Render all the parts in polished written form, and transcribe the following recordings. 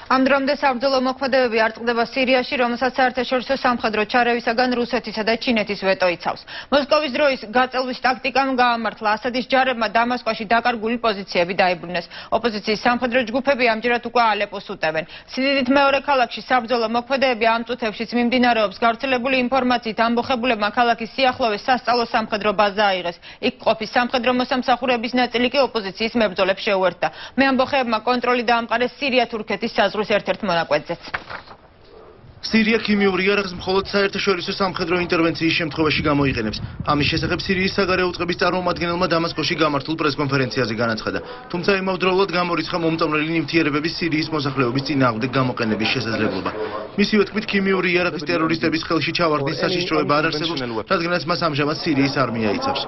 Ამ დრომდე საბრძოლო მოქმედებები არ წყდება სირიაში, რომელსაც საერთაშორისო სამხედრო ჩარევისაგან რუსეთისა და ჩინეთის ვეტო იცავს. მოსკოვის დროის გაწელვის ტაქტიკამ გაამართლა ასადის ჯარებმა დამასკოში დაკარგული პოზიციები დაიბრუნეს. ოპოზიციის სამხედრო ჯგუფები ამჯერად უკვე ალეპოს უტევენ. სიდიდით მეორე ქალაქში საბრძოლო მოქმედებები ამ წუთებშიც მიმდინარეობს. გავრცელებული ინფორმაციით ამბოხებულებმა ქალაქის სიახლოვეს სასწავლო სამხედრო ბაზა აიღეს. იქ ყოფის სამხედრო მოსამსახურეების ნაწილი კი ოპოზიციის მებრძოლებს შეუერთდა. მე ამბოხებმა კონტროლი დაამყარეს სირია-თურქეთის საზღვრის ერთ-ერთ მონაკვეთზეც. სირია ქიმიური იარაღს მხოლოდ საერთაშორისო სამხედრო ინტერვენციის შემთხვევაში გამოიყენებს. ამის შესახებ სირიის საგარეო უწყების წარმომადგენელმა დამასკოში გამართულ პრესკონფერენციაზე განაცხადა. თუმცა იმავდროულად გამორიცხა მომწონლელი ნივთიერებების სირიის მოსახლეობის წინააღმდეგ გამოყენების შესაძლებლობა. მისივე თქმით, ქიმიური იარაღის ტერორისტების ხელში ჩავარდნის საშიშროება არ არსებობს, რადგანაც მას ამჟამად სირიის არმია იცავს.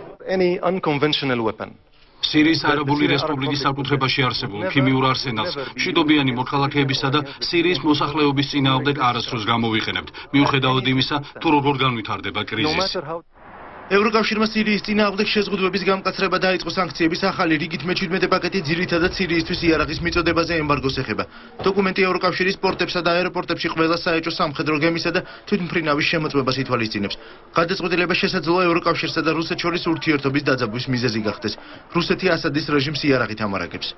სირიის არაბული რესპუბლიკის საკუთრებაში არსებულ ქიმიურ არსენალს მშვიდობიანი მოქალაქეებისა და სირიის მოსახლეობის წინააღმდეგ არასდროს გამოვიყენებთ, მიუხედავად იმისა, თუ როგორ განვითარდება კრიზისი. ევროკავშირმა სირიის წინააღმდეგ შეზღუდვების გამკაცრება დაიწყო. სანქციების ახალი რიგით მე-17 პაკეტი ძირითადად სირიისთვის იარაღის მიწოდებაზე ემბარგოს ეხება. დოკუმენტი ევროკავშირის პორტებსა და აეროპორტებში ყველა საეჭვო სამხედრო გემისა და თვითმფრინავის შემოწმებას ითვალისწინებს. გადაწყვეტილება შესაძლოა ევროკავშირსა და რუსეთს შორის ურთიერთობის დაძაბვის მიზეზი გახდეს. რუსეთი ასადის რეჟიმს იარაღით ამარაგებს.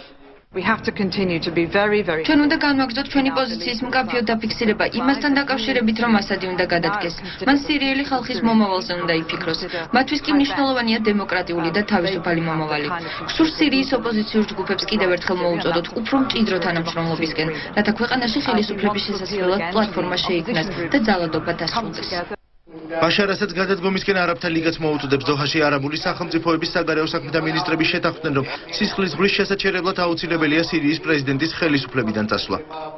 ჩვენ უნდა განვაგრძოთ ჩვენი პოზიციის მკაფიო დაფიქსირება იმასთან დაკავშირებით, რომ ასადი უნდა გადადგეს. მან სირიელი ხალხის მომავალზე უნდა იფიქროს. მათთვის კი მნიშვნელოვანია დემოკრატიული და თავისუფალი მომავალი. გსურს სირიის ოპოზიციურ ჯგუფებს კიდევ ერთხელ მოუწოდოთ უფრო მჭიდრო თანამშრომლობისკენ, რათა ქვეყანაში ხელისუფლების შესაძლებლად პლატფორმა შეიქმნას და ძალადობა დასრულდეს. ბაშარ ასადს გადადგომისკენ არაბთა ლიგაც მოუწოდებს. დოჰაში არაბული სახელმწიფოების საგარეო საქმეთა მინისტრები შეთანხმდნენ, რომ სისხლის ზღვრის შესაჩერებლად აუცილებელია სირიის პრეზიდენტის ხელისუფლებიდან წასვლა.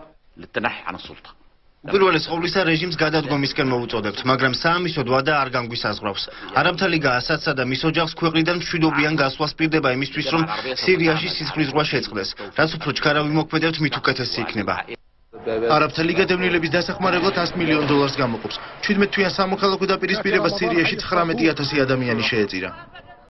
უპირველეს ყოვლისა რეჟიმს გადადგომისკენ მოუწოდებთ, მაგრამ საამისოდ ვადა არ განგვისაზღვრავს. არაბთა ლიგა ასადსა და მის ოჯახს ქვეყნიდან მშვიდობიან გასვლას პირდება იმისთვის, რომ სირიაში სისხლის ზღვა შეწყდეს. რაც უფრო ჩქარავი მოქმედებთ, მით უკეთესი იქნება. არაბთა ლიგა დევნილების დასახმარებლად $100 მილიონ გამოყოფს. 17 თვიან სამოქალაქო დაპირისპირებას სირიაში 19,000 ადამიანი შეეწირა.